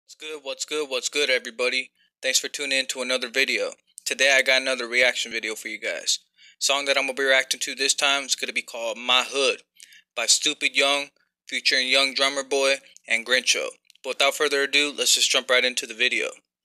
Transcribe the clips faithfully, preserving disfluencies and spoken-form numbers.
What's good, what's good, what's good, everybody? Thanks for tuning in to another video. Today I got another reaction video for you guys. Song that I'm going to be reacting to this time is going to be called My Hood by Stupid Young, featuring Young Drummer Boy and Grincho. But without further ado, let's just jump right into the video.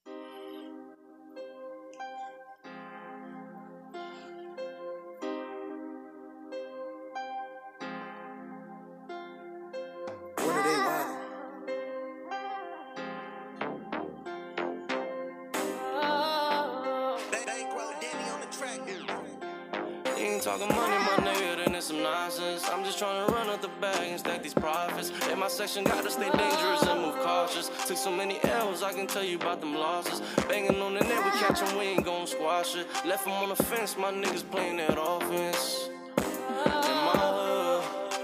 You ain't talking money, my nigga, then it's some nonsense. I'm just trying to run up the bag and stack these profits. In my section, gotta stay dangerous and move cautious. Took so many L's, I can tell you about them losses. Banging on the net, we catch 'em, we ain't gon' squash it. Left 'em on the fence, my niggas playing that offense. In my hood,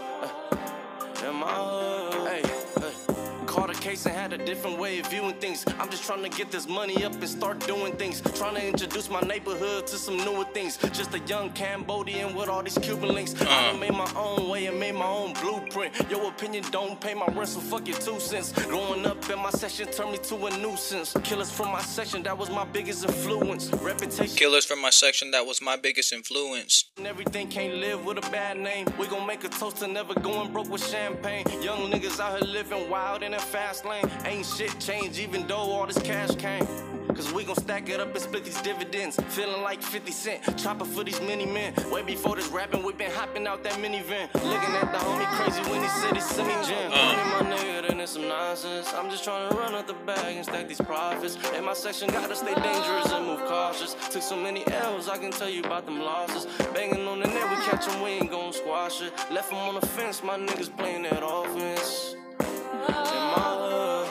uh, in my hood, hey, hey. Caught a case and had a different way of viewing things. I'm just trying to get this money up and start doing things. Trying to introduce my neighborhood to some newer things. Just a young Cambodian with all these Cuban links. I done made my own way and made my own blueprint. Your opinion don't pay my rent, so fuck your two cents. Growing up in my section turned me to a nuisance. Killers from my section, that was my biggest influence. Reputation. Killers from my section, that was my biggest influence. Everything can't live with a bad name. We gon' make a toast to never going broke with champagne. Young niggas out here living wild in a fast lane. Ain't shit changed even though all this cash came. Cause we gon' stack it up and split these dividends. Feeling like fifty cent, chopper for these mini men. Way before this rapping, we been hopping out that minivan. Looking at the homie crazy when he said he sent me gym. Money, my nigga, then it's some nonsense. I'm just trying to run up the bag and stack these profits. In my section, gotta stay dangerous and move cautious. Took so many L's, I can tell you about them losses. Banging on the net, we catch 'em, we ain't gon' squash it. Left 'em on the fence, my niggas playing that offense. In my hood,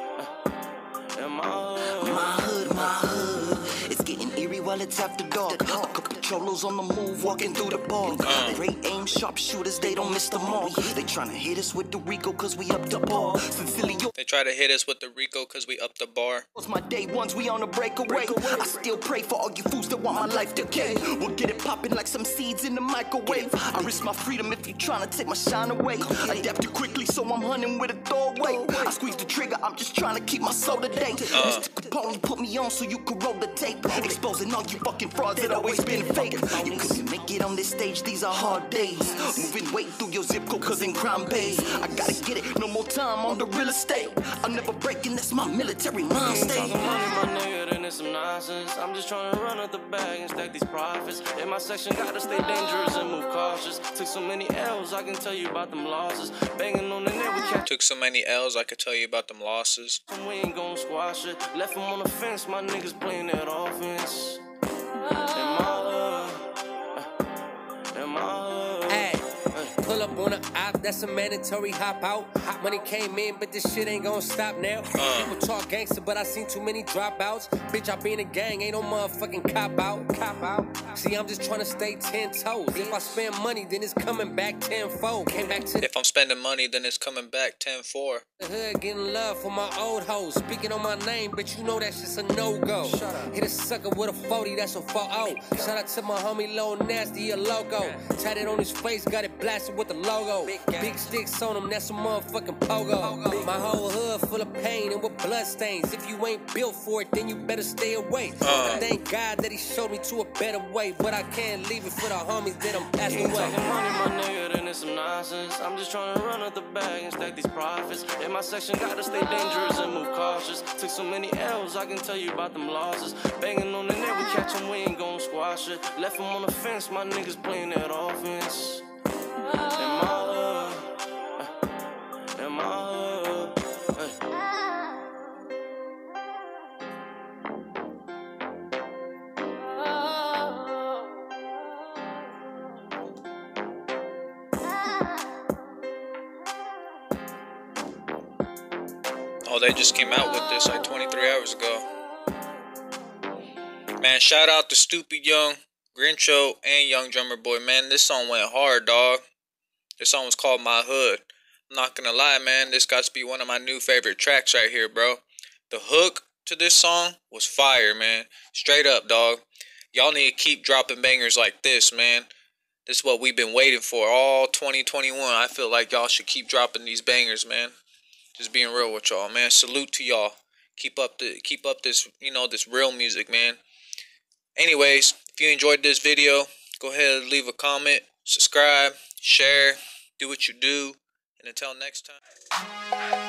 in my hood. My hood, my hood. It's getting eerie while it's after dark. A couple cholos on the move, walking through the park. Great aim, sharp shooters, they don't miss the mark. They tryna hit us with the Rico, cause we up the bar. Sincerely, yo. They try to hit us with the Rico cause we up the bar. It's my day ones, we on a breakaway. I still pray for all you fools that want my life decay. We'll get it popping like some seeds in the microwave. I risk my freedom if you tryna take my shine away. Adapt too quickly, so I'm hunting with a throwaway. I squeeze the trigger, I'm just trying to keep my soul today. Uh. Mister Capone put me on so you can roll the tape. Exposing all you fucking frauds that always been fake. You couldn't make it on this stage, these are hard days. Moving weight through your zip code, cause in crime pays. I gotta get it, no more time on the real estate. I'm never breaking, that's my military mind state. Talking money, my nigga, then it's some nonsense. I'm just trying to run up the bag and stack these profits. In my section, gotta stay dangerous and move cautious. Took so many L's, I can tell you about them losses. Banging on the net, we catch. Took so many L's, I could tell you about them losses. We ain't gon' squash it. Left 'em on the fence, my niggas playing that offense. In my hood, in my hood. Hey, pull up on a op, that's a mandatory hop out. Hot money came in, but this shit ain't gonna stop now. Uh. People talk gangster, but I seen too many dropouts. Bitch, I be in a gang, ain't no motherfucking cop out. Cop out. See, I'm just trying to stay ten toes. If I spend money, then it's coming back tenfold. Came back to the If I'm spending money, then it's coming back ten four. hood, getting love for my old hoes. Speaking on my name, but you know that's just a no-go. Hit a sucker with a forty, that's a four oh. Shout out to my homie Lil Nasty, a logo. Tatted on his face, got it blasted with the logo. Big sticks on him, that's a motherfucking pogo. My whole hood full of pain and with blood stains. If you ain't built for it, then you better stay away. Uh. I thank God that he showed me to a better way, but I can't leave it for the homies that I'm passing away. Talking money, my nigga, then it's some nonsense. I'm just trying to run up the bag and stack these profits. In my section, gotta stay dangerous and move cautious. Took so many L's, I can tell you about them losses. Banging on the net, we catch 'em, we ain't gon' squash it. Left 'em on the fence, my niggas playing that offense. In my hood, in my hood, hey. Oh, they just came out with this like twenty-three hours ago. Man, shout out to Stupid Young, Grincho, and Young Drummer Boy. Man, this song went hard, dog. This song was called My Hood. I'm not gonna lie, man. This got to be one of my new favorite tracks right here, bro. The hook to this song was fire, man. Straight up, dog. Y'all need to keep dropping bangers like this, man. This is what we've been waiting for all twenty twenty-one. I feel like y'all should keep dropping these bangers, man. Just being real with y'all, man. Salute to y'all. Keep up the keep up this, you know, this real music, man. Anyways, if you enjoyed this video, go ahead and leave a comment, subscribe, share, do what you do, and until next time.